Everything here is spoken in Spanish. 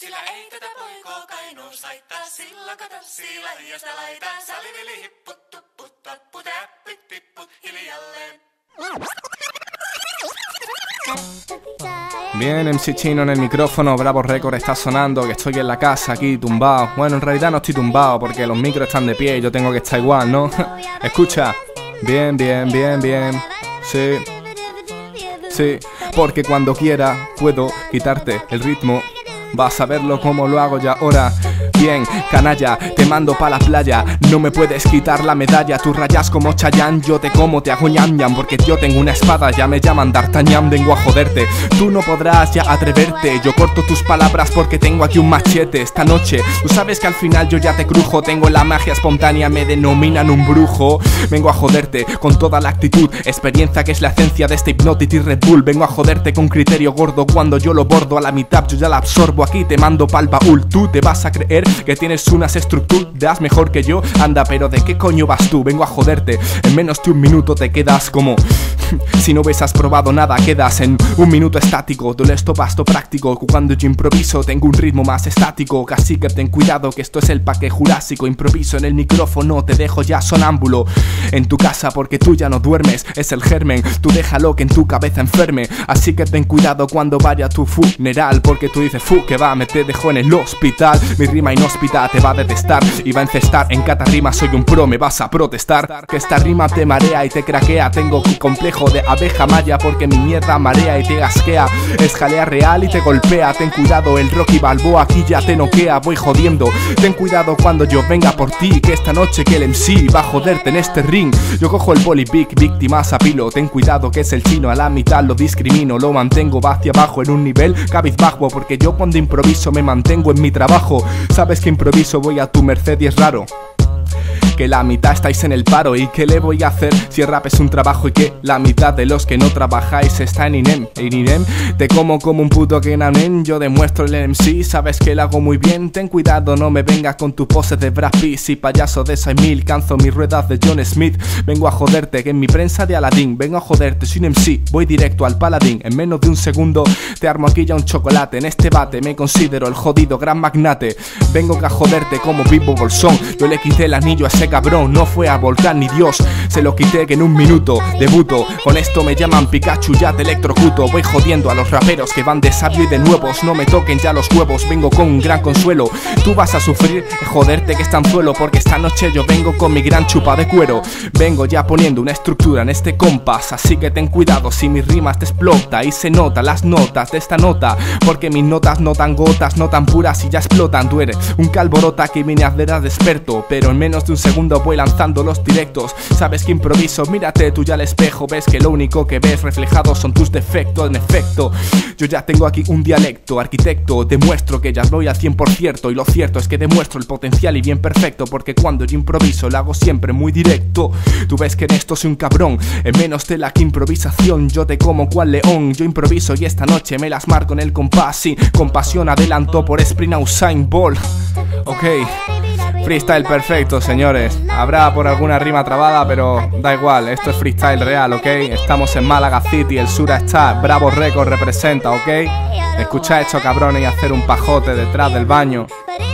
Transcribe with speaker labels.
Speaker 1: Sillä ei tätä poikoo Kainuus haittaa, silloin kato siilahiosta laitaan. Salivili hipput, tupput, tapput, äppit, pipput, hiljalleen.
Speaker 2: Bien, MC Chino en el micrófono, Bravo Record está sonando, que estoy en la casa aquí tumbado. Bueno, en realidad no estoy tumbado porque los micros están de pie y yo tengo que estar igual, ¿no? Escucha, bien, bien, bien, bien. Sí, sí, porque cuando quiera puedo quitarte el ritmo. Vas a verlo como lo hago ya ahora. Bien, canalla, te mando pa' la playa. No me puedes quitar la medalla. Tú rayas como Chayanne, yo te como, te hago ñam ñam. Porque yo tengo una espada, ya me llaman D'Artagnan. Vengo a joderte, tú no podrás ya atreverte. Yo corto tus palabras porque tengo aquí un machete. Esta noche, tú sabes que al final yo ya te crujo. Tengo la magia espontánea, me denominan un brujo. Vengo a joderte con toda la actitud. Experiencia que es la esencia de este Hypnotic Red Bull. Vengo a joderte con criterio gordo. Cuando yo lo bordo a la mitad, yo ya la absorbo. Aquí te mando pa'l baúl. Tú te vas a creer que tienes unas estructuras mejor que yo. Anda, pero ¿de qué coño vas tú? Vengo a joderte. En menos de un minuto te quedas como... Si no hubieses probado nada, quedas en un minuto estático. Todo esto vasto práctico. Cuando yo improviso tengo un ritmo más estático. Casi que ten cuidado que esto es el Parque Jurásico. Improviso en el micrófono, te dejo ya sonámbulo en tu casa porque tú ya no duermes. Es el germen, tú déjalo que en tu cabeza enferme. Así que ten cuidado cuando vaya a tu funeral, porque tú dices que va, me te dejo en el hospital. Mi rima inhóspita te va a detestar y va a encestar. En cada rima soy un pro, me vas a protestar. Que esta rima te marea y te craquea. Tengo un complejo de abeja maya porque mi mierda marea y te gasquea. Es jalea real y te golpea. Ten cuidado, el Rocky Balboa aquí ya te noquea. Voy jodiendo, ten cuidado cuando yo venga por ti, que esta noche que el MC va a joderte en este ring. Yo cojo el boli big, víctimas a pilo. Ten cuidado que es el chino, a la mitad lo discrimino. Lo mantengo hacia abajo en un nivel cabizbajo, porque yo cuando improviso me mantengo en mi trabajo. Sabes que improviso, voy a tu merced y es raro que la mitad estáis en el paro. ¿Y qué le voy a hacer si el rap es un trabajo y que la mitad de los que no trabajáis está en INEM? En INEM te como un puto que nanen. Yo demuestro el MC, sabes que lo hago muy bien. Ten cuidado, no me vengas con tu pose de Brad Pitt. Si payaso de 6000, canzo mis ruedas de John Smith. Vengo a joderte, que en mi prensa de Aladdin. Vengo a joderte, soy un MC, voy directo al paladín. En menos de un segundo te armo aquí ya un chocolate. En este bate me considero el jodido gran magnate. Vengo a joderte como Vivo Bolsón. Yo le quité el anillo a ese cabrón, no fue a Volcán ni Dios. Se lo quité que en un minuto debuto. Con esto me llaman Pikachu, ya te electrocuto. Voy jodiendo a los raperos que van de sabio y de nuevos. No me toquen ya los huevos, vengo con un gran consuelo. Tú vas a sufrir, joderte que está en suelo, porque esta noche yo vengo con mi gran chupa de cuero. Vengo ya poniendo una estructura en este compás, así que ten cuidado si mis rimas te explota. Y se nota las notas de esta nota, porque mis notas no tan gotas, no tan puras y ya explotan. Tú eres un calborota que viene a hacer de experto, pero en menos de un segundo voy lanzando los directos. Sabes que improviso, mírate tú ya al espejo. Ves que lo único que ves reflejado son tus defectos. En efecto, yo ya tengo aquí un dialecto. Arquitecto, demuestro que ya voy al 100%. Y lo cierto es que demuestro el potencial y bien perfecto, porque cuando yo improviso lo hago siempre muy directo. Tú ves que en esto soy un cabrón. En menos de la que improvisación yo te como cual león. Yo improviso y esta noche me las marco en el compás. Sí, con pasión adelanto por sprint a Usain Bolt. Ok, freestyle perfecto, señores. Habrá por alguna rima trabada, pero da igual, esto es freestyle real, ¿ok? Estamos en Málaga City, el Sura está, Bravo Record representa, ¿ok? Escucha esto, cabrones, y hacer un pajote detrás del baño.